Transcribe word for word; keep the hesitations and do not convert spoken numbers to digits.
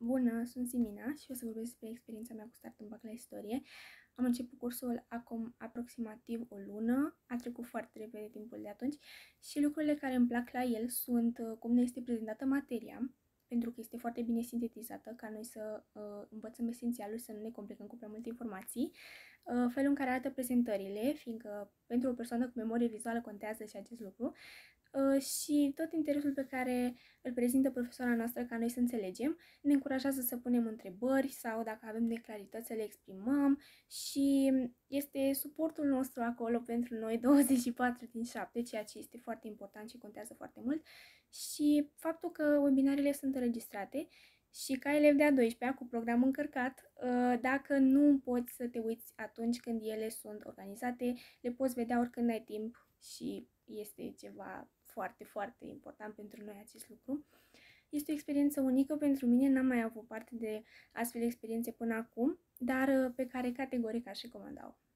Bună, sunt Simina și o să vorbesc despre experiența mea cu Start în Bac la Istorie. Am început cursul acum aproximativ o lună, a trecut foarte repede timpul de atunci și lucrurile care îmi plac la el sunt uh, cum ne este prezentată materia, pentru că este foarte bine sintetizată, ca noi să uh, învățăm esențialul, să nu ne complicăm cu prea multe informații, uh, felul în care arată prezentările, fiindcă pentru o persoană cu memorie vizuală contează și acest lucru, Uh, și tot interesul pe care îl prezintă profesoara noastră ca noi să înțelegem, ne încurajează să punem întrebări sau dacă avem neclarități să le exprimăm și este suportul nostru acolo pentru noi douăzeci și patru din șapte, ceea ce este foarte important și contează foarte mult, și faptul că webinarele sunt înregistrate și ca elev de a douăsprezecea cu program încărcat, dacă nu poți să te uiți atunci când ele sunt organizate, le poți vedea oricând ai timp și este ceva foarte, foarte important pentru noi acest lucru. Este o experiență unică pentru mine, n-am mai avut parte de astfel de experiențe până acum, dar pe care categoric aș recomanda-o.